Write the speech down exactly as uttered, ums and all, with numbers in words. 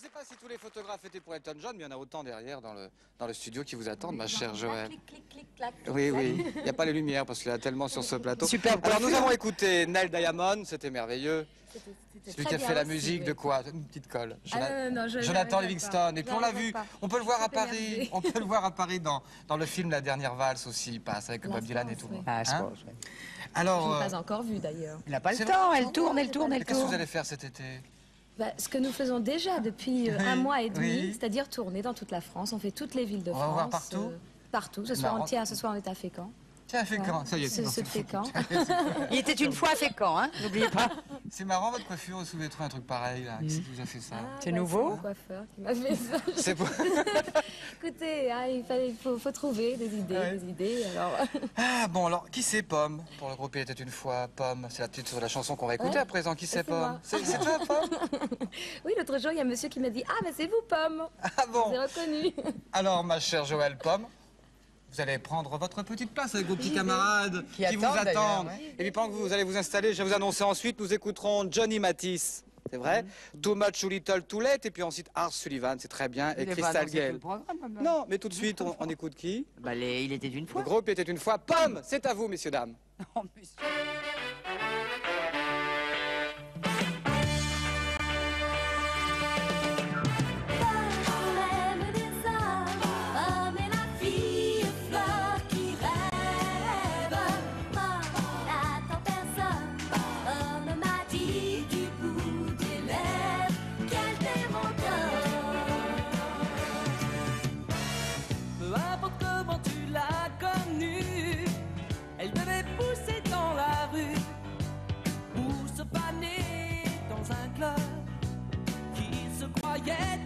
sais pas si tous les photographes étaient pour Elton John, mais il y en a autant derrière dans le, dans le studio qui vous attendent, ma chère Joëlle. Clic, clic, clic, clac, clic, Oui, clac. oui, il n'y a pas les lumières parce qu'il y en a tellement sur ce plateau. Super Alors nous coiffure. avons écouté Neil Diamond, c'était merveilleux. C'était- c'était Celui très qui a bien fait la aussi, musique oui. de quoi? Une petite colle. Ah non, non, non, je- Jonathan j'arriverai Livingston. pas. Et puis on l'a J'arriverai vu, pas. on peut le voir Je à suis Paris. énervée. On peut le voir à Paris dans, dans le film La Dernière Valse aussi, il passe avec La Bob Dylan et France, tout. oui. Ah, je Hein? pense, ouais. Je Alors, n'ai euh, pas encore vu d'ailleurs. Il n'a pas le C'est temps, vrai. elle tourne, elle tourne, elle qu'est-ce que tourne. vous allez faire cet été? Bah, ce que nous faisons déjà depuis euh, Oui, un mois et demi, oui. c'est-à-dire tourner dans toute la France. On fait toutes les villes de On va France. voir partout Partout. Ce soir, Marrant. on tient, ce soir, on est à Fécamp. Tiens, Fécamp, ça y est. C'est non, ceux de c'est- Fécamp. Il était une fois à Fécamp, hein, n'oubliez pas. C'est marrant votre coiffure, vous avez trouvé un truc pareil là. Qui c'est qui vous a fait ça? Ah, C'est bah, nouveau. C'est mon coiffeur qui m'a fait ça. C'est pour... Écoutez, hein, il, fallait, il faut, faut trouver des idées, Ouais. des idées. Alors, Ah bon, alors qui c'est Pomme? Pour le groupe Il était une fois, Pomme. C'est la petite sur la chanson qu'on va écouter Ouais. à présent. Qui c'est C'est moi. Pomme? C'est c'est toi Pomme? oui, l'autre jour, il y a un monsieur qui m'a dit ah, mais c'est vous, Pomme. Ah bon? J'ai reconnu. Alors ma chère Joëlle Pomme, vous allez prendre votre petite place avec vos petits J'y vais. camarades Qui vous attendent, d'ailleurs, attendent. ouais. Et puis pendant que vous allez vous installer, je vais vous annoncer ensuite, nous écouterons Johnny Matisse. C'est vrai? Too Much, Too Little, Too Late. Et puis ensuite Ars Sullivan, c'est très bien. Et Il est pas Crystal annoncé tout le Gale. programme, maintenant. Non, mais tout de suite, on, on écoute qui? Bah, les- il était une Le fois. groupe était une fois Pomme. C'est à vous, messieurs, dames. Oh, monsieur. Pomme des hommes, Pomme est la fille fleur qui rêve. Pomme n'attend personne, Pomme m'a dit du bout des lèvres qu'elle était mon cœur. Peu importe comment tu l'as connue, elle devait pousser dans la rue ou se faner dans un club qui se croyait